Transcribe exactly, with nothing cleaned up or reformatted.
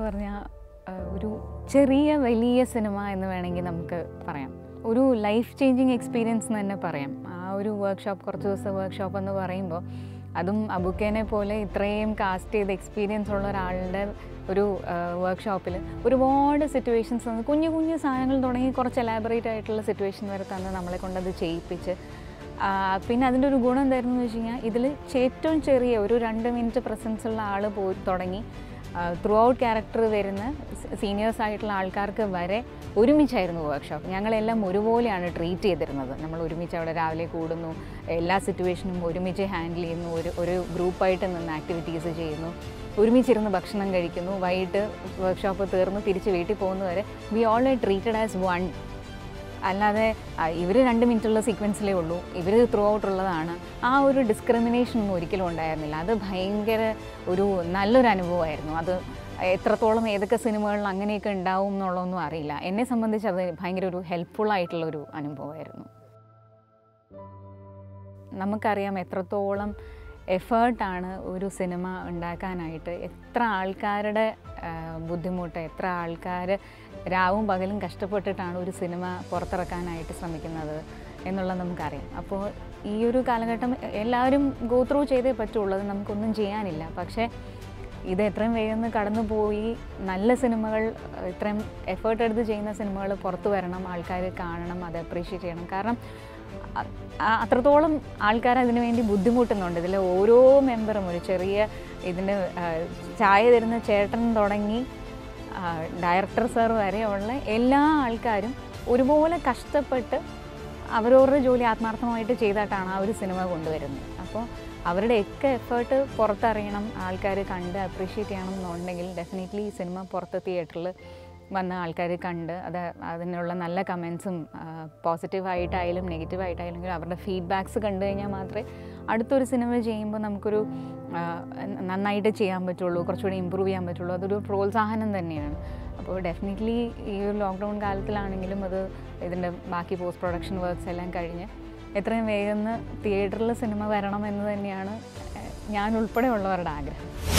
പറഞ്ഞാൽ ഒരു ചെറിയ വലിയ സിനിമ എന്ന് വേണമെങ്കിൽ നമുക്ക് പറയാം. ഒരു ലൈഫ് ചേഞ്ചിങ് എക്സ്പീരിയൻസ് എന്ന് തന്നെ പറയാം. ആ ഒരു വർക്ക്ഷോപ്പ്, കുറച്ച് ദിവസത്തെ വർക്ക്ഷോപ്പ് എന്ന് പറയുമ്പോൾ അതും അബുക്കേനെ പോലെ ഇത്രയും കാസ്റ്റ് ചെയ്ത് എക്സ്പീരിയൻസ് ഉള്ള ഒരാളുടെ ഒരു വർക്ക്ഷോപ്പിൽ ഒരുപാട് സിറ്റുവേഷൻസ് തന്ന്, കുഞ്ഞു കുഞ്ഞു സാധനങ്ങൾ തുടങ്ങി കുറച്ച് എലാബറേറ്റ് ആയിട്ടുള്ള സിറ്റുവേഷൻ വരെ തന്ന് നമ്മളെ കൊണ്ടത് ചെയ്യിപ്പിച്ച്. പിന്നെ അതിൻ്റെ ഒരു ഗുണം എന്തായിരുന്നു എന്ന് വെച്ച് കഴിഞ്ഞാൽ ഇതിൽ ഏറ്റവും ചെറിയ ഒരു രണ്ട് മിനിറ്റ് പ്രസൻസ് ഉള്ള ആൾ പോയി തുടങ്ങി ത്രൂ ഔട്ട് ക്യാരക്ടർ വരുന്ന സീനിയേഴ്സ് ആയിട്ടുള്ള ആൾക്കാർക്ക് വരെ ഒരുമിച്ചായിരുന്നു വർക്ക്ഷോപ്പ്. ഞങ്ങളെല്ലാം ഒരുപോലെയാണ് ട്രീറ്റ് ചെയ്തിരുന്നത്. നമ്മൾ ഒരുമിച്ച് അവിടെ രാവിലെ കൂടുന്നു, എല്ലാ സിറ്റുവേഷനും ഒരുമിച്ച് ഹാൻഡിൽ ചെയ്യുന്നു, ഒരു ഒരു ഗ്രൂപ്പായിട്ട് നിന്ന് ആക്ടിവിറ്റീസ് ചെയ്യുന്നു, ഒരുമിച്ചിരുന്ന് ഭക്ഷണം കഴിക്കുന്നു, വൈകിട്ട് വർക്ക്ഷോപ്പ് തീർന്ന് തിരിച്ച് വീട്ടിൽ പോകുന്നവരെ we all are treated as one. അല്ലാതെ ഇവർ രണ്ട് മിനിറ്റുള്ള സീക്വൻസിലേ ഉള്ളൂ, ഇവർ ത്രൂ ഔട്ട് ഉള്ളതാണ്, ആ ഒരു ഡിസ്ക്രിമിനേഷൻ ഒന്നും ഒരിക്കലും ഉണ്ടായിരുന്നില്ല. അത് ഭയങ്കര ഒരു നല്ലൊരു അനുഭവമായിരുന്നു. അത് എത്രത്തോളം ഏതൊക്കെ സിനിമകളിൽ അങ്ങനെയൊക്കെ ഉണ്ടാവും എന്നുള്ളതൊന്നും അറിയില്ല. എന്നെ സംബന്ധിച്ച് അത് ഭയങ്കര ഒരു ഹെൽപ്ഫുള്ളായിട്ടുള്ളൊരു അനുഭവമായിരുന്നു. നമുക്കറിയാം എത്രത്തോളം എഫേർട്ടാണ് ഒരു സിനിമ ഉണ്ടാക്കാനായിട്ട്, എത്ര ആൾക്കാരുടെ ബുദ്ധിമുട്ട്, എത്ര ആൾക്കാർ രാവും പകലും കഷ്ടപ്പെട്ടിട്ടാണ് ഒരു സിനിമ പുറത്തിറക്കാനായിട്ട് ശ്രമിക്കുന്നത് എന്നുള്ളത് നമുക്കറിയാം. അപ്പോൾ ഈ ഒരു കാലഘട്ടം എല്ലാവരും ഗോ ത്രൂ ചെയ്തേ പറ്റുള്ളൂ, അത് നമുക്കൊന്നും ചെയ്യാനില്ല. പക്ഷേ ഇത് എത്രയും വേഗം കടന്നു പോയി നല്ല സിനിമകൾ, ഇത്രയും എഫേർട്ട് എടുത്ത് ചെയ്യുന്ന സിനിമകൾ പുറത്തു വരണം, ആൾക്കാർ കാണണം, അത് അപ്രീഷിയേറ്റ് ചെയ്യണം. കാരണം അത്രത്തോളം ആൾക്കാർ അതിനു വേണ്ടി ബുദ്ധിമുട്ടുന്നുണ്ട്. ഇതിൽ ഓരോ മെമ്പറും, ഒരു ചെറിയ ഇതിന് ചായ തരുന്ന ചേട്ടൻ തുടങ്ങി ഡയറക്ടർ സാർ വരെയുള്ള എല്ലാ ആൾക്കാരും ഒരുപോലെ കഷ്ടപ്പെട്ട് അവരവരുടെ ജോലി ആത്മാർത്ഥമായിട്ട് ചെയ്തിട്ടാണ് ആ ഒരു സിനിമ കൊണ്ടുവരുന്നത്. അപ്പോൾ അവരുടെയൊക്കെ എഫേർട്ട് പുറത്തറിയണം, ആൾക്കാർ കണ്ട് അപ്രീഷിയേറ്റ് ചെയ്യണം എന്നുണ്ടെങ്കിൽ ഡെഫിനറ്റ്ലി ഈ സിനിമ പുറത്ത് തിയേറ്ററിൽ വന്ന ആൾക്കാർ കണ്ട് അത് അതിനുള്ള നല്ല കമൻസും പോസിറ്റീവായിട്ടായാലും നെഗറ്റീവായിട്ടായാലും അവരുടെ ഫീഡ്ബാക്ക്സ് കണ്ടു കഴിഞ്ഞാൽ മാത്രമേ അടുത്തൊരു സിനിമ ചെയ്യുമ്പോൾ നമുക്കൊരു നന്നായിട്ട് ചെയ്യാൻ പറ്റുള്ളൂ, കുറച്ചുകൂടി ഇമ്പ്രൂവ് ചെയ്യാൻ പറ്റുള്ളൂ. അതൊരു പ്രോത്സാഹനം തന്നെയാണ്. അപ്പോൾ ഡെഫിനറ്റ്ലി ഈ ഒരു ലോക്ക്ഡൗൺ കാലത്തിലാണെങ്കിലും അത് ഇതിൻ്റെ ബാക്കി പോസ്റ്റ് പ്രൊഡക്ഷൻ വർക്ക്സ് എല്ലാം കഴിഞ്ഞ് എത്രയും വേഗം തിയേറ്ററിൽ സിനിമ വരണമെന്ന് തന്നെയാണ് ഞാൻ ഉൾപ്പെടെ ഉള്ളവരുടെ ആഗ്രഹം.